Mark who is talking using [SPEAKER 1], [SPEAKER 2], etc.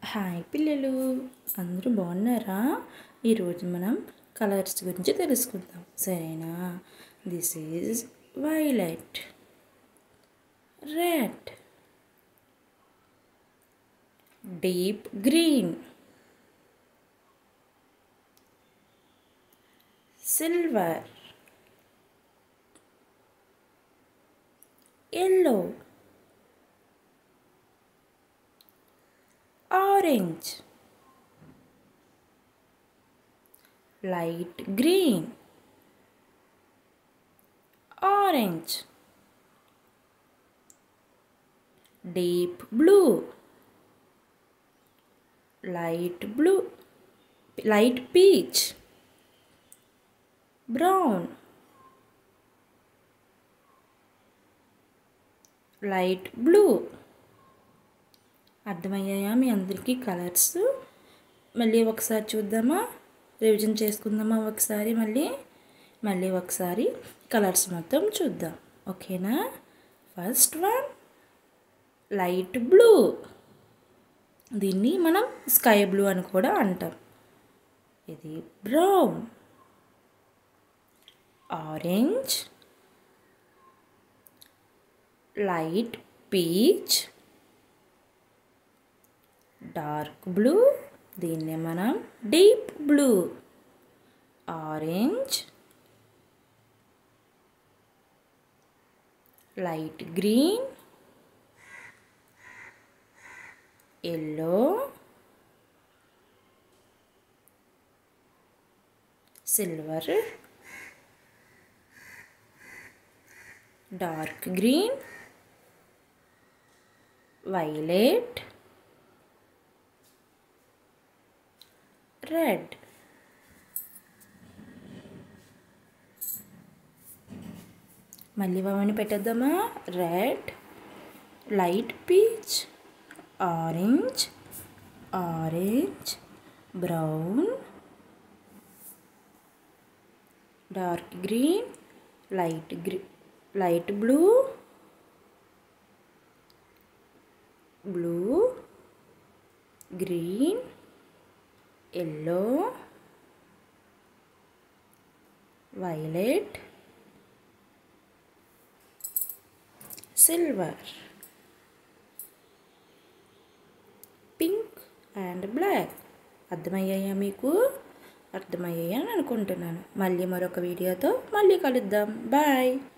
[SPEAKER 1] Hi పిల్లలు, అందరూ బాగున్నారా? ఈరోజు మనం కలర్స్ గురించి తెలుసుకుందాం, సరేనా? This is violet, red, deep green, silver, yellow, orange, light green, orange, deep blue, light blue, light peach, brown, light blue. అర్థమయ్యాయా మీ అందరికీ కలర్స్? మళ్ళీ ఒకసారి చూద్దామా? రివిజన్ చేసుకుందామా? ఒకసారి మళ్ళీ ఒకసారి కలర్స్ మొత్తం చూద్దాం, ఓకేనా? ఫస్ట్ వన్ లైట్ బ్లూ, దీన్ని మనం స్కై బ్లూ అని కూడా అంటాం. ఇది brown, orange, light peach, dark blue, దీన్నే మనం deep blue, orange, light green, yellow, silver, dark green, violet, red. మళ్ళీ అవన్నీ పెట్టేద్దామా? Red, light peach, orange, brown, dark green, light blue, green, yellow, violet, silver, pink and black. అర్థమయ్యాయా మీకు? అర్థమయ్యాయని అనుకుంటున్నాను. మళ్ళీ మరొక వీడియోతో మళ్ళీ కలుద్దాం. బాయ్.